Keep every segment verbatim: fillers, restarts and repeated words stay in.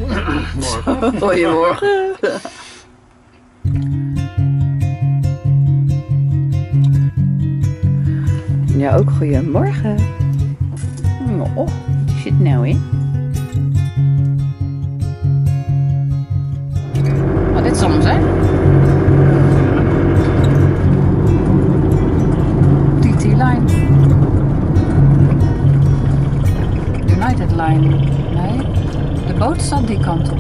Morgen. Goedemorgen. Ja, ook goedemorgen. Oh, die zit nou in. Oh, dit zal hem zijn. T T-line. United Line. Nee, de boot staat die kant op.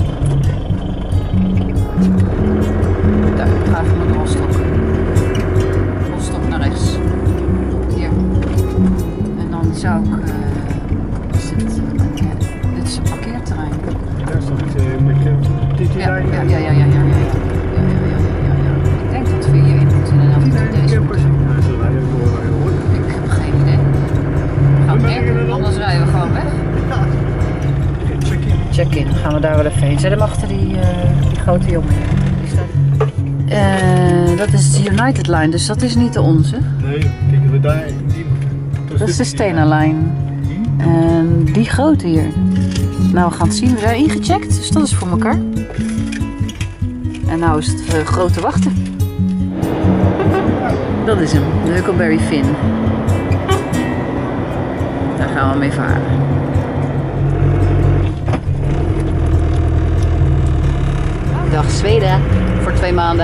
Daar ga ik met Rostock. Rostock naar rechts. Hier. En dan zou ik... Uh, wat is dit? Uh, dit is een parkeerterrein. Daar staat uh, met T T-line. Ja, ja, ja, ja, ja, ja, ja, ja, ja, ja, ja, ja. Ik denk dat we hierin moeten inderdaad moeten deze moeten. Ik heb geen idee. We gaan meer, anders rijden we gewoon weg. Check-in. Check-in, dan gaan we daar wel even heen. Zet hem achter die, uh, die grote jongen. Die staat... Uh, dat is de United Line, dus dat is niet de onze. Nee, kijken we daar. Die, dat is de Stena Line. En die grote hier. Nou, we gaan het zien. We zijn ingecheckt, dus dat is voor elkaar. En nou is het uh, grote wachten. Dat is hem, de Huckleberry Finn. Daar gaan we mee varen. Dag Zweden, voor twee maanden.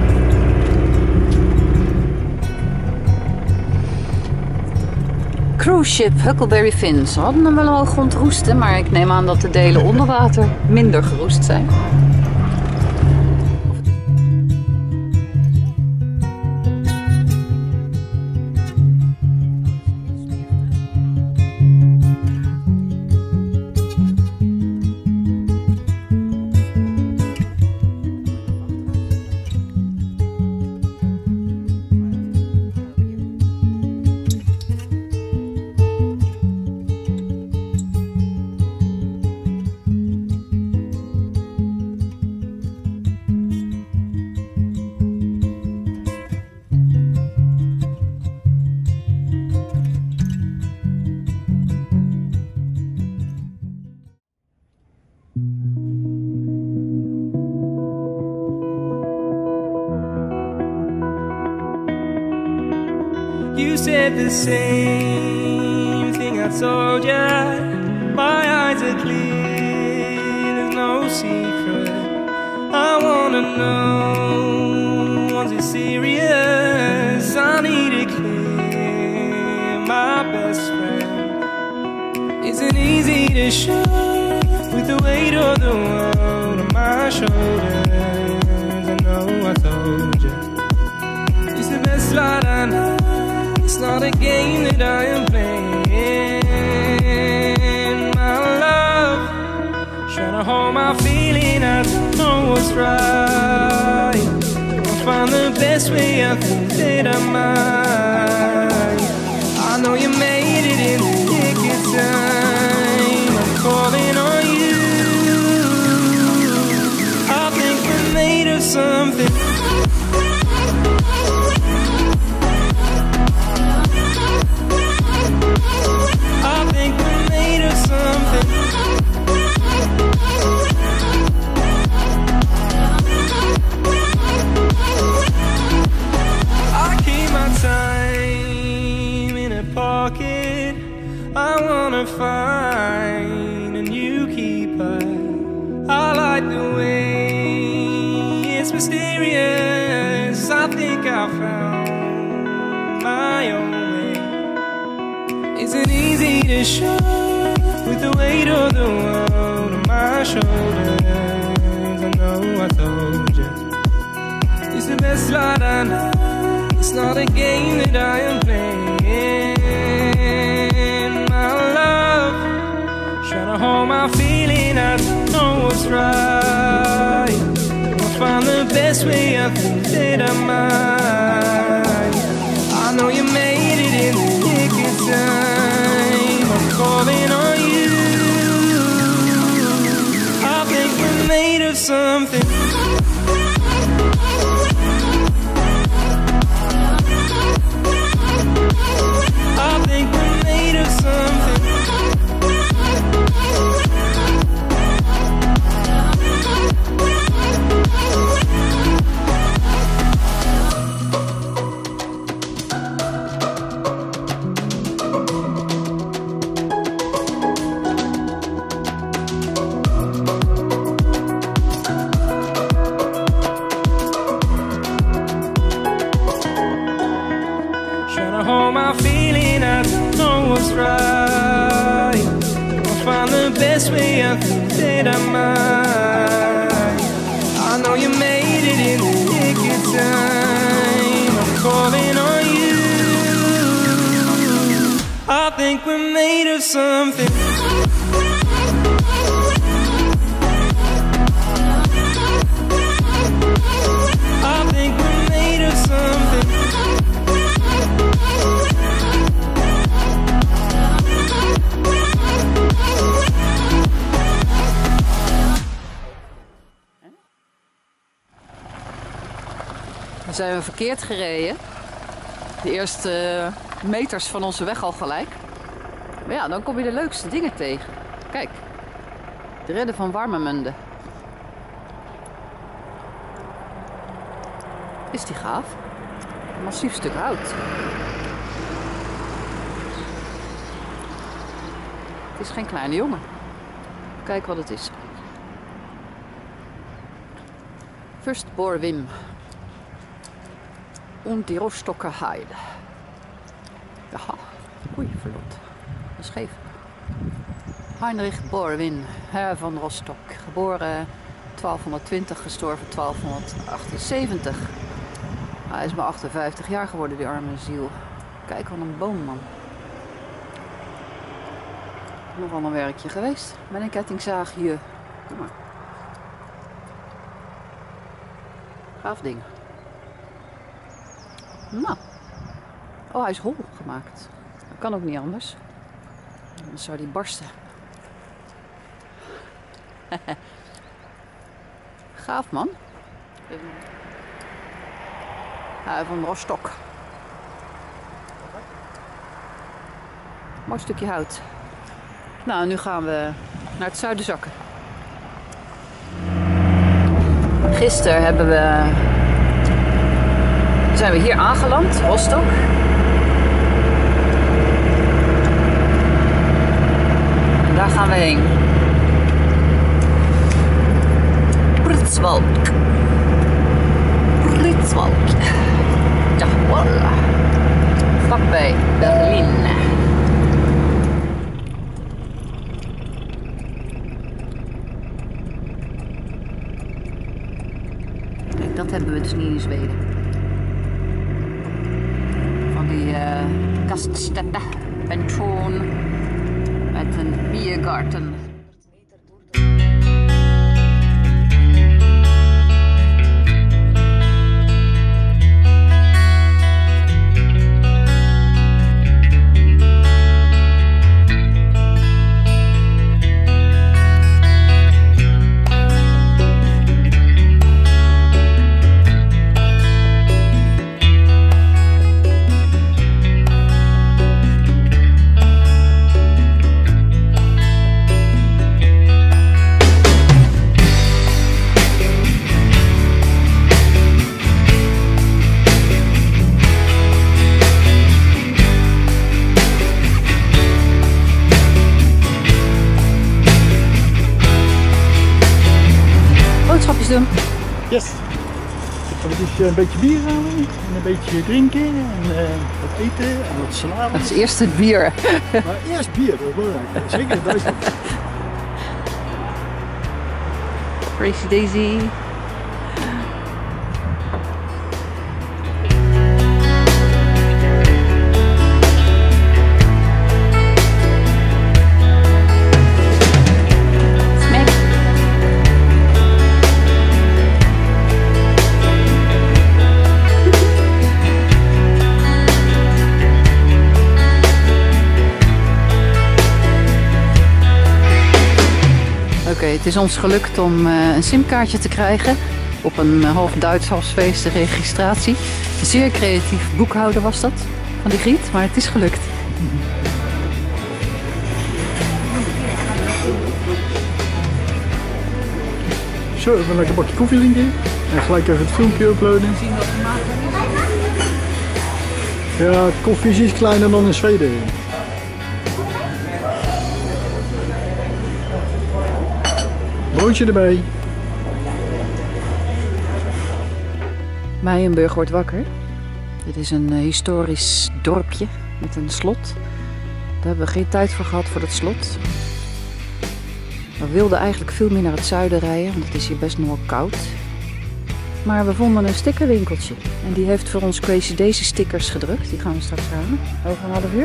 Cruise ship Huckleberry Finn. Ze hadden hem wel hoog ontroesten, maar ik neem aan dat de delen onder water minder geroest zijn. You said the same thing I told ya. My eyes are clear, there's no secret. I wanna know, was it serious? I need it clear, my best friend. Isn't easy to show with the weight of the world on my shoulders. I know I told you, it's the best light I know. It's not a game that I am playing, my love. Trying to hold my feeling, I don't know what's right. I'll find the best way, I think that I might. I know you made it in the nick of time. I'm calling on you. I think we're made of something. I wanna find a new keeper. I like the way it's mysterious. I think I found my own way. Isn't easy to show with the weight of the world on my shoulders. I know I told you, it's the best light I know. It's not a game that I am playing. Trying to hold my feeling, I don't know what's right. I'll find the best way, I think that I might. I know you made it in the nick of time. I'm calling on you. I think we're made of something. I think we're made of something. nothing stayed on mine. I know you made it in the nick of time. I'm calling on you. I think we're made of something. I think we're made of something. Dan zijn we verkeerd gereden. De eerste meters van onze weg al gelijk. Maar ja, dan kom je de leukste dingen tegen. Kijk, de redden van Warnemünde. Is die gaaf? Een massief stuk hout. Het is geen kleine jongen. Kijk wat het is. First Borwim. Und die Rostocker Heide. Ja, oei, verlot. Dat is scheef. Heinrich Borwin, Herr van Rostock. Geboren twaalfhonderdtwintig, gestorven twaalfhonderdachtenzeventig. Hij is maar achtenvijftig jaar geworden, die arme ziel. Kijk, wat een boom, man. Nogal een werkje geweest. Met een kettingzaagje. Kom maar. Gaaf ding. Nou. Oh, hij is hol gemaakt. Dat kan ook niet anders. Dan zou die barsten. Gaaf, man. Ja, van Rostock. Mooi stukje hout. Nou, nu gaan we naar het zuiden zakken. Gisteren hebben we... zijn we hier aangeland, Rostock. En daar gaan we heen. Pritzwalk. Pritzwalk. Ja, voilà. Vlakbij Berlin. Kijk, dat hebben we dus niet in Zweden. Van die uh, Gaststätte, pension met een biergarten. Doen. Yes. Gaan we dus een beetje bier halen en een beetje drinken en uh, wat eten en wat salade. Dat is eerst het bier. Maar eerst bier, dat is belangrijk. Zeker in Duitsland. Crazy Daisy. Oké, okay, het is ons gelukt om uh, een simkaartje te krijgen op een uh, half Duits, half Zweedse registratie. Een zeer creatief boekhouder was dat, van die Griet, maar het is gelukt. Zo, even een lekker bakje koffie drinken en gelijk even het filmpje uploaden. Ja, koffie is iets kleiner dan in Zweden. Broodje erbij. Meijenburg wordt wakker. Dit is een uh, historisch dorpje met een slot. Daar hebben we geen tijd voor gehad voor dat slot. We wilden eigenlijk veel meer naar het zuiden rijden, want het is hier best nog koud. Maar we vonden een stickerwinkeltje. En die heeft voor ons Crazy Daisy stickers gedrukt. Die gaan we straks halen. Over een half uur.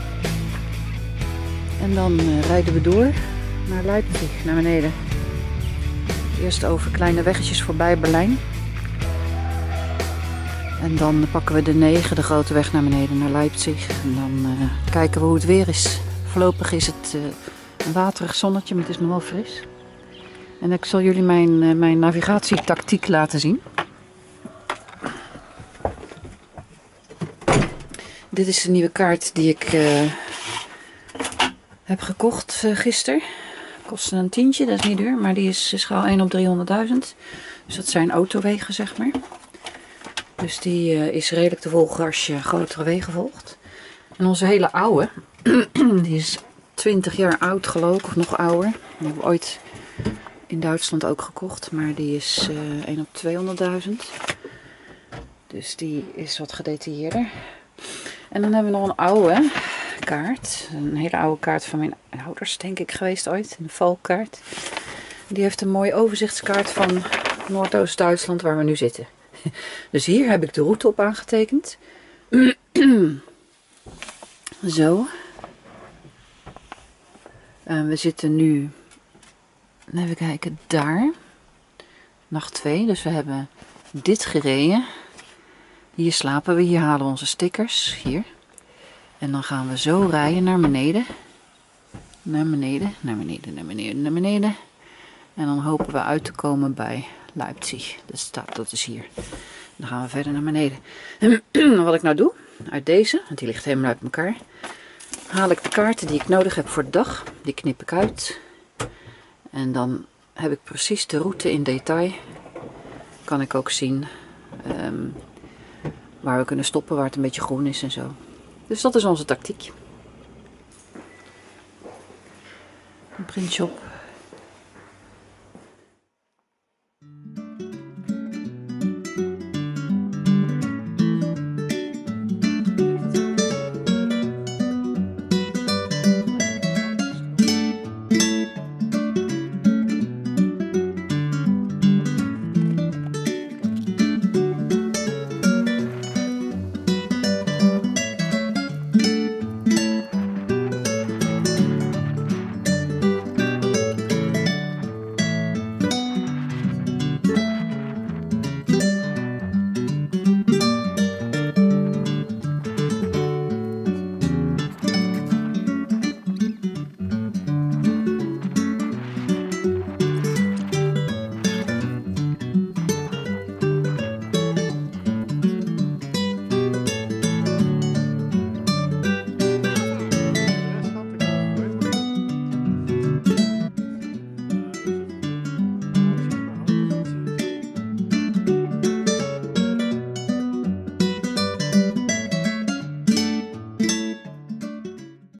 En dan uh, rijden we door naar Leipzig, naar beneden. Eerst over kleine weggetjes voorbij Berlijn. En dan pakken we de negen, de grote weg naar beneden, naar Leipzig. En dan uh, kijken we hoe het weer is. Voorlopig is het uh, een waterig zonnetje, maar het is nog wel fris. En ik zal jullie mijn, uh, mijn navigatietactiek laten zien. Dit is de nieuwe kaart die ik uh, heb gekocht uh, gisteren. Kostte een tientje, dat is niet duur, maar die is schaal één op driehonderdduizend. Dus dat zijn autowegen, zeg maar. Dus die uh, is redelijk te volgen als je grotere wegen volgt. En onze hele oude, die is twintig jaar oud geloof ik, of nog ouder. Die hebben we ooit in Duitsland ook gekocht, maar die is uh, één op tweehonderdduizend. Dus die is wat gedetailleerder. En dan hebben we nog een oude kaart. Een hele oude kaart van mijn ouders, denk ik, geweest ooit. Een valkaart. Die heeft een mooie overzichtskaart van Noordoost-Duitsland waar we nu zitten. Dus hier heb ik de route op aangetekend. Zo. En we zitten nu, even kijken, daar. Nacht twee, dus we hebben dit gereden. Hier slapen we, hier halen we onze stickers. Hier. En dan gaan we zo rijden naar beneden. Naar beneden, naar beneden, naar beneden, naar beneden. En dan hopen we uit te komen bij Leipzig. Dat staat, dat is hier. Dan gaan we verder naar beneden. Wat ik nou doe, uit deze, want die ligt helemaal uit elkaar, haal ik de kaarten die ik nodig heb voor de dag. Die knip ik uit. En dan heb ik precies de route in detail. Kan ik ook zien um, waar we kunnen stoppen, waar het een beetje groen is en zo. Dus dat is onze tactiek. Een printje op.